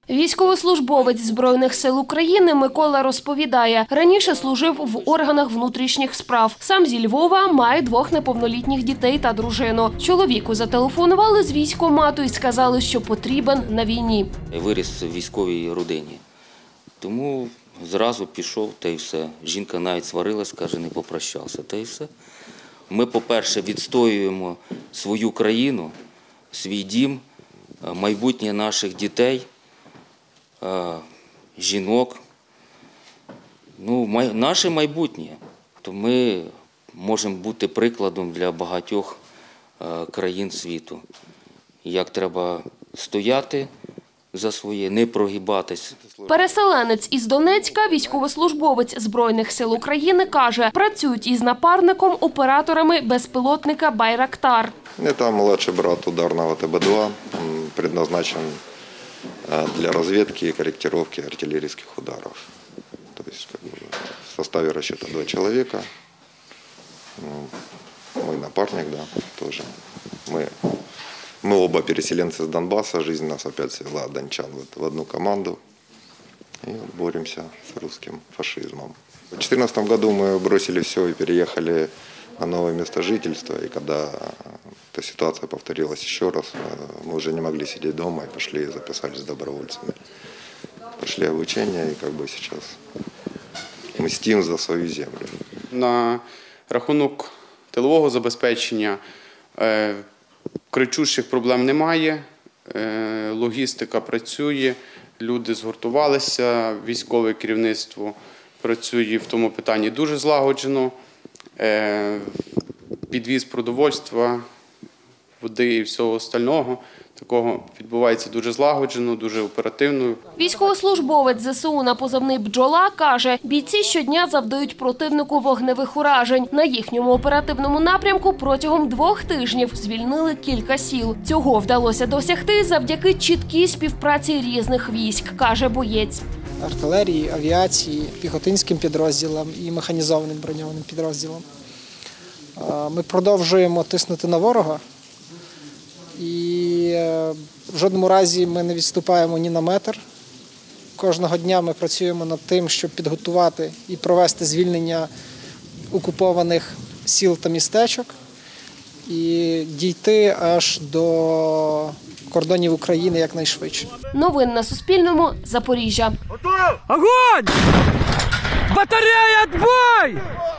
Військовослужбовець Збройних сил України Микола розповідає, раніше служив в органах внутрішніх справ. Сам зі Львова, має 2 неповнолітніх дітей та дружину. Чоловіку зателефонували з військкомату і сказали, що потрібен на війні. Я виріс в військовій родині, тому зразу пішов, та й все. Жінка навіть сварилась, каже, не попрощався, та й все. Ми, по-перше, відстоюємо свою країну, свій дім, майбутнє наших дітей, жінок, наше майбутнє. То ми можемо бути прикладом для багатьох країн світу. Як треба стояти за своє, не прогибатись. Переселенець із Донецька, військовослужбовець Збройних сил України, каже, працюють із напарником-операторами безпілотника «Байрактар». Это младший брат ударного ТБ-2, он предназначен для разведки и корректировки артиллерийских ударов. То есть в составе расчета 2 человека, мой напарник, да, тоже. Мы оба переселенцы с Донбасса, жизнь нас опять свела, дончан, в одну команду. И боремся с русским фашизмом. В 2014 году мы бросили все и переехали на новое место жительства. И когда эта ситуация повторилась еще раз, мы уже не могли сидеть дома и пошли и записались добровольцами. Пошли обучение и сейчас мстим за свою землю. На рахунок тилового забезпечення кричущих проблем немає, логістика працює, люди згуртувалися, військове керівництво працює в тому питанні дуже злагоджено, підвіз продовольства, води і всього остального. Такого відбувається дуже злагоджено, дуже оперативно. Військовослужбовець ЗСУ на позивний «Бджола» каже, бійці щодня завдають противнику вогневих уражень. На їхньому оперативному напрямку протягом 2 тижнів звільнили кілька сіл. Цього вдалося досягти завдяки чіткій співпраці різних військ, каже боєць. Артилерії, авіації, піхотинським підрозділам і механізованим броньованим підрозділам. Ми продовжуємо тиснути на ворога. І в жодному разі ми не відступаємо ні на метр. Кожного дня ми працюємо над тим, щоб підготувати і провести звільнення окупованих сіл та містечок і дійти аж до кордонів України якнайшвидше. Новини на Суспільному. Запоріжжя. Огонь! Батарея, отбой!